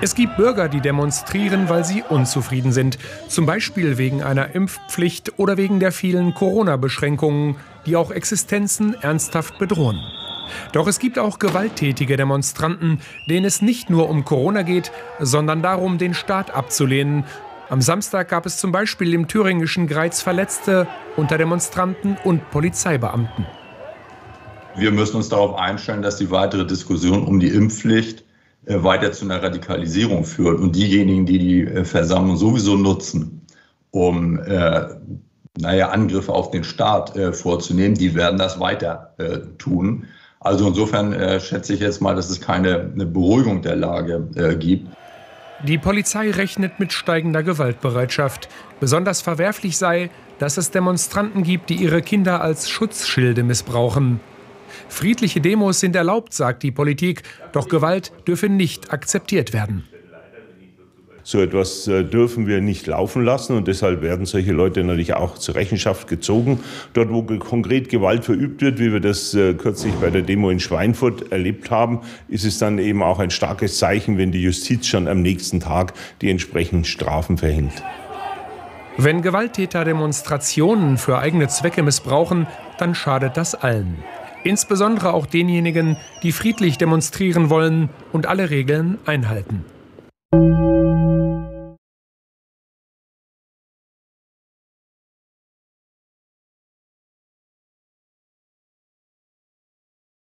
Es gibt Bürger, die demonstrieren, weil sie unzufrieden sind. Zum Beispiel wegen einer Impfpflicht oder wegen der vielen Corona-Beschränkungen, die auch Existenzen ernsthaft bedrohen. Doch es gibt auch gewalttätige Demonstranten, denen es nicht nur um Corona geht, sondern darum, den Staat abzulehnen. Am Samstag gab es zum Beispiel im thüringischen Greiz Verletzte unter Demonstranten und Polizeibeamten. Wir müssen uns darauf einstellen, dass die weitere Diskussion um die Impfpflicht weiter zu einer Radikalisierung führt. Und diejenigen, die die Versammlung sowieso nutzen, um Angriffe auf den Staat vorzunehmen, die werden das weiter tun. Also insofern schätze ich jetzt mal, dass es keine Beruhigung der Lage gibt. Die Polizei rechnet mit steigender Gewaltbereitschaft. Besonders verwerflich sei, dass es Demonstranten gibt, die ihre Kinder als Schutzschilde missbrauchen. Friedliche Demos sind erlaubt, sagt die Politik, doch Gewalt dürfe nicht akzeptiert werden. So etwas dürfen wir nicht laufen lassen und deshalb werden solche Leute natürlich auch zur Rechenschaft gezogen. Dort, wo konkret Gewalt verübt wird, wie wir das kürzlich bei der Demo in Schweinfurt erlebt haben, ist es dann eben auch ein starkes Zeichen, wenn die Justiz schon am nächsten Tag die entsprechenden Strafen verhängt. Wenn Gewalttäter Demonstrationen für eigene Zwecke missbrauchen, dann schadet das allen. Insbesondere auch denjenigen, die friedlich demonstrieren wollen und alle Regeln einhalten.